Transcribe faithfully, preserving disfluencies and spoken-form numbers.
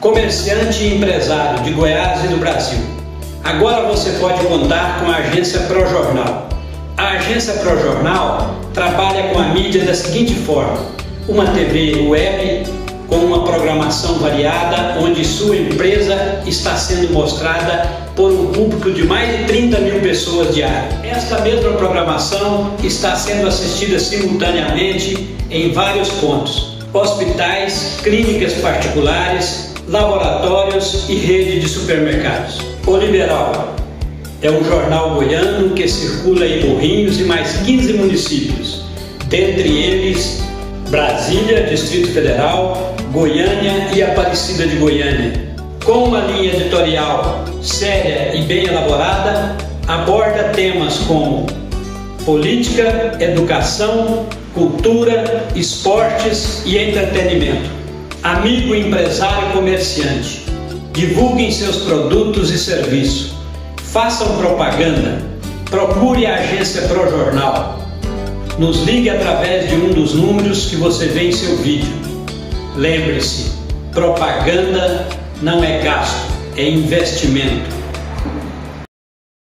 comerciante e empresário de Goiás e do Brasil. Agora você pode contar com a agência ProJornal. A agência ProJornal trabalha com a mídia da seguinte forma: uma T V web com uma programação variada, onde sua empresa está sendo mostrada por um público de mais de trinta mil pessoas diárias. Esta mesma programação está sendo assistida simultaneamente em vários pontos: hospitais, clínicas particulares, laboratórios e rede de supermercados. O Liberal é um jornal goiano que circula em Morrinhos e mais quinze municípios, dentre eles Brasília, Distrito Federal, Goiânia e Aparecida de Goiânia. Com uma linha editorial séria e bem elaborada, aborda temas como política, educação, cultura, esportes e entretenimento. Amigo empresário e comerciante, divulguem seus produtos e serviços, façam propaganda, procure a agência ProJornal. Nos ligue através de um dos números que você vê em seu vídeo. Lembre-se, propaganda não é gasto, é investimento.